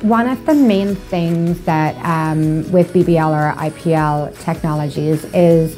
One of the main things that with BBL or IPL technologies is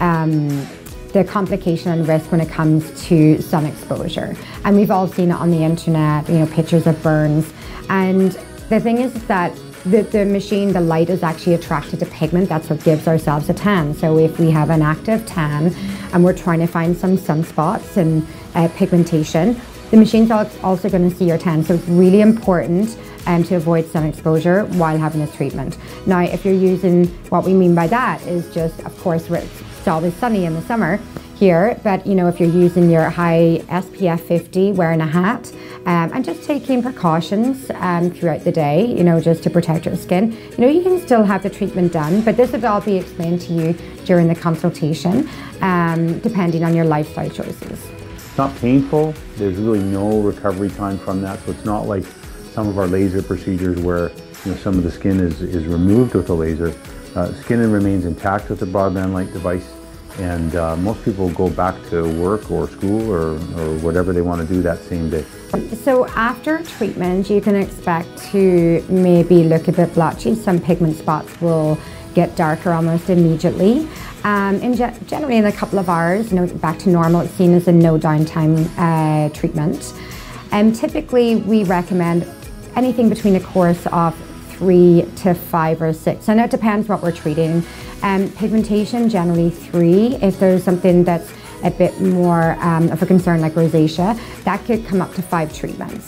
the complication and risk when it comes to sun exposure. And we've all seen it on the internet, you know, pictures of burns. And the thing is that the machine, the light is actually attracted to pigment. That's what gives ourselves a tan. So if we have an active tan and we're trying to find some sunspots and pigmentation, the machine's also going to see your tan. So it's really important to avoid sun exposure while having this treatment. Now, if you're using, what we mean by that is just, of course, it's always sunny in the summer here, but you know, if you're using your high SPF 50, wearing a hat, and just taking precautions throughout the day, you know, just to protect your skin, you know, you can still have the treatment done, but this would all be explained to you during the consultation, depending on your lifestyle choices. It's not painful. There's really no recovery time from that, so it's not like some of our laser procedures where, you know, some of the skin is removed with a laser. Skin remains intact with the broadband light device, and most people go back to work or school or whatever they want to do that same day. So after treatment, you can expect to maybe look a bit blotchy. Some pigment spots will get darker almost immediately. Generally in a couple of hours, you know, back to normal. It's seen as a no downtime treatment. Typically we recommend anything between a course of 3 to 5 or 6, and it depends what we're treating. Pigmentation, generally 3. If there's something that's a bit more of a concern like rosacea, that could come up to 5 treatments.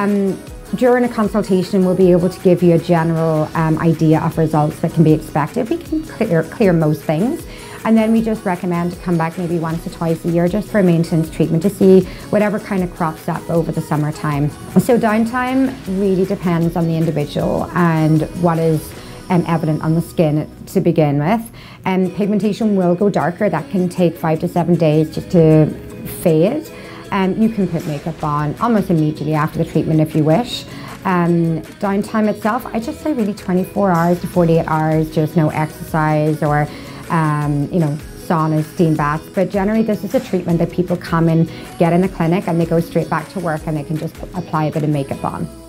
During a consultation, we'll be able to give you a general idea of results that can be expected. We can clear most things. And then we just recommend to come back maybe once or twice a year just for a maintenance treatment to see whatever kind of crops up over the summertime. So downtime really depends on the individual and what is evident on the skin to begin with. And pigmentation will go darker. That can take 5 to 7 days just to fade. You can put makeup on almost immediately after the treatment if you wish. Downtime itself, I just say really 24 hours to 48 hours, just no exercise or you know, saunas, steam baths. But generally this is a treatment that people come and get in the clinic and they go straight back to work and they can just apply a bit of makeup on.